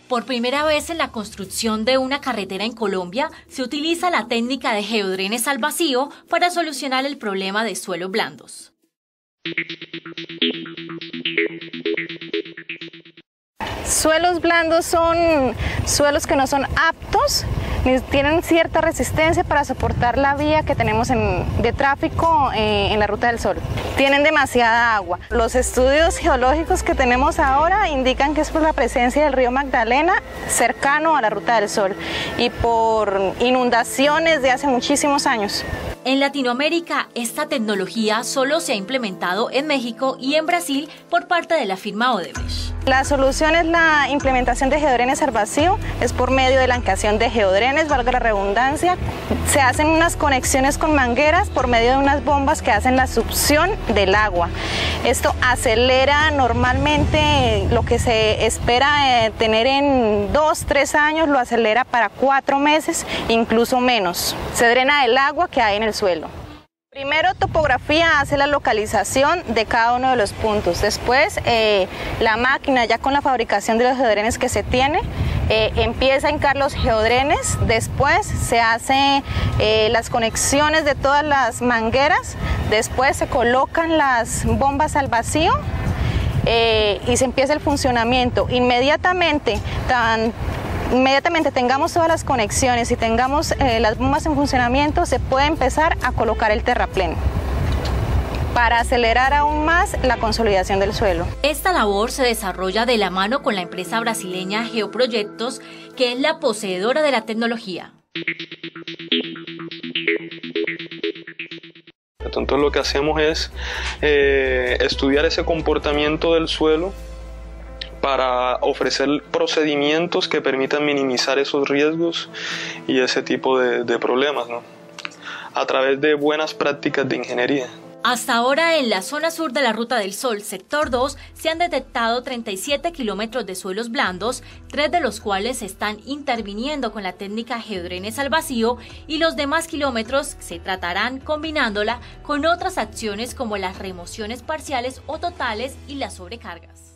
Por primera vez en la construcción de una carretera en Colombia, se utiliza la técnica de geodrenes al vacío para solucionar el problema de suelos blandos. Suelos blandos son suelos que no son aptos, ni tienen cierta resistencia para soportar la vía que tenemos de tráfico en la Ruta del Sol. Tienen demasiada agua. Los estudios geológicos que tenemos ahora indican que es por la presencia del río Magdalena cercano a la Ruta del Sol y por inundaciones de hace muchísimos años. En Latinoamérica, esta tecnología solo se ha implementado en México y en Brasil por parte de la firma Odebrecht. La solución es la implementación de geodrenes al vacío, es por medio de la ancación de geodrenes, valga la redundancia. Se hacen unas conexiones con mangueras por medio de unas bombas que hacen la succión del agua. Esto acelera normalmente lo que se espera tener en 2-3 años, lo acelera para 4 meses, incluso menos. Se drena el agua que hay en el suelo. Primero, topografía hace la localización de cada uno de los puntos. Después, la máquina, ya con la fabricación de los geodrenes que se tiene, empieza a hincar los geodrenes. Después se hacen las conexiones de todas las mangueras. Después se colocan las bombas al vacío y se empieza el funcionamiento. Inmediatamente tengamos todas las conexiones y tengamos las bombas en funcionamiento, se puede empezar a colocar el terraplén para acelerar aún más la consolidación del suelo. Esta labor se desarrolla de la mano con la empresa brasileña Geoproyectos, que es la poseedora de la tecnología. Entonces lo que hacemos es estudiar ese comportamiento del suelo para ofrecer procedimientos que permitan minimizar esos riesgos y ese tipo de problemas, ¿no? A través de buenas prácticas de ingeniería. Hasta ahora en la zona sur de la Ruta del Sol, sector 2, se han detectado 37 kilómetros de suelos blandos, 3 de los cuales están interviniendo con la técnica geodrenes al vacío y los demás kilómetros se tratarán combinándola con otras acciones como las remociones parciales o totales y las sobrecargas.